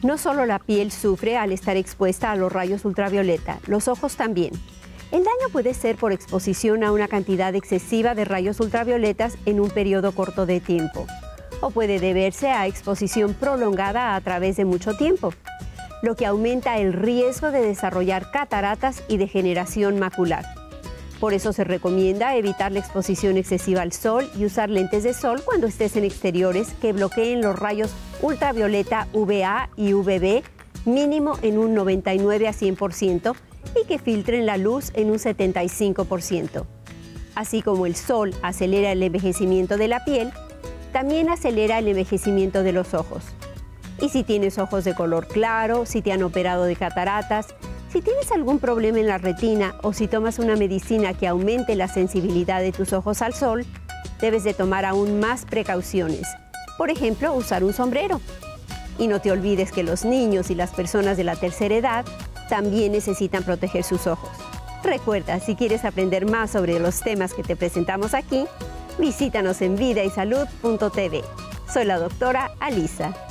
No solo la piel sufre al estar expuesta a los rayos ultravioleta, los ojos también. El daño puede ser por exposición a una cantidad excesiva de rayos ultravioletas en un periodo corto de tiempo, o puede deberse a exposición prolongada a través de mucho tiempo, lo que aumenta el riesgo de desarrollar cataratas y degeneración macular. Por eso se recomienda evitar la exposición excesiva al sol y usar lentes de sol cuando estés en exteriores que bloqueen los rayos ultravioleta UVA y UVB mínimo en un 99 a 100% y que filtren la luz en un 75%. Así como el sol acelera el envejecimiento de la piel, también acelera el envejecimiento de los ojos. Y si tienes ojos de color claro, si te han operado de cataratas, si tienes algún problema en la retina o si tomas una medicina que aumente la sensibilidad de tus ojos al sol, debes de tomar aún más precauciones. Por ejemplo, usar un sombrero. Y no te olvides que los niños y las personas de la tercera edad también necesitan proteger sus ojos. Recuerda, si quieres aprender más sobre los temas que te presentamos aquí, visítanos en vidaysalud.tv. Soy la doctora Alisa.